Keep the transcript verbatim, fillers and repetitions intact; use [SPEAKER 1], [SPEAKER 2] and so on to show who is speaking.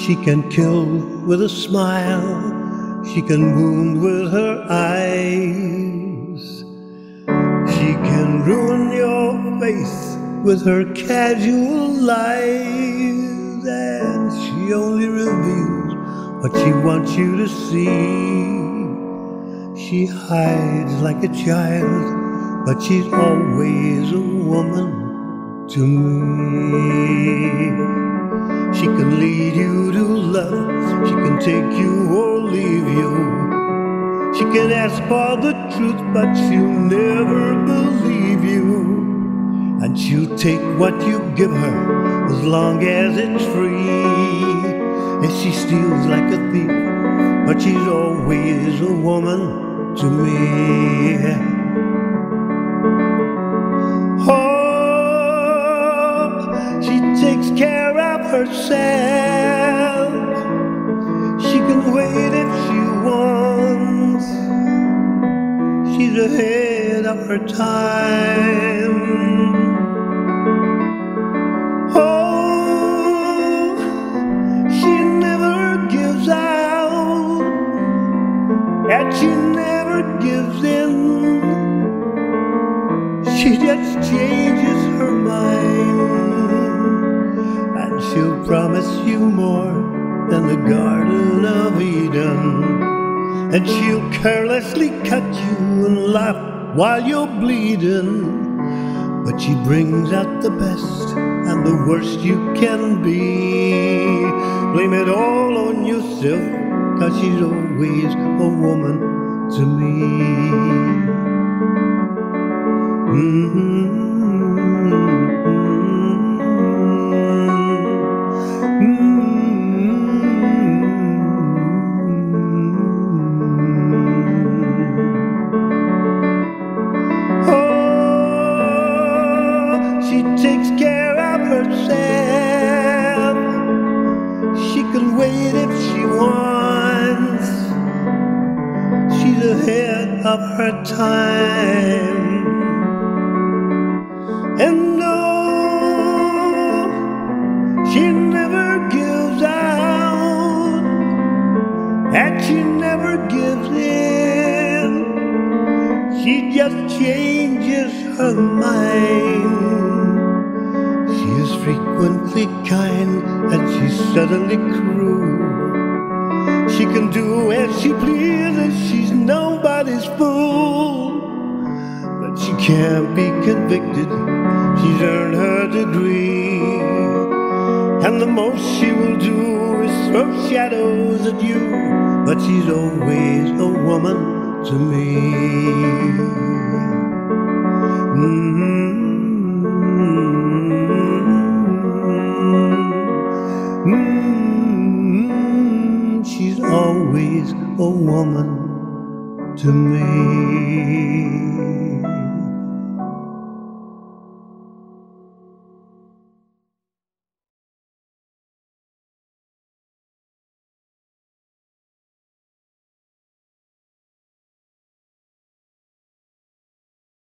[SPEAKER 1] She can kill with a smile, she can wound with her eyes. She can ruin your faith with her casual lies, and she only reveals what she wants you to see. She hides like a child, but she's always a woman to me. She can lead you to love, she can take you or leave you. She can ask for the truth, but she'll never believe you. And she'll take what you give her, as long as it's free. And she steals like a thief, but she's always a woman to me. Oh, she takes care of herself. She can wait if she wants. She's ahead of her time. Oh, she never gives out, and she never gives in. She just changes her mind, and she'll promise you more than the Garden of Eden. And she'll carelessly cut you and laugh while you're bleeding. But she brings out the best and the worst you can be. Blame it all on yourself, 'cause she's always a woman to me. Mm-hmm. She takes care of herself. She can wait if she wants. She's ahead of her time. And no, she never gives out, and she never gives in. She just changes her mind. She is frequently kind, and she's suddenly cruel. She can do as she pleases, she's nobody's fool. But she can't be convicted, she's earned her degree. And the most she will do is throw shadows at you. But she's always a woman to me. Mm-hmm. Mm-hmm. She's always a woman to me.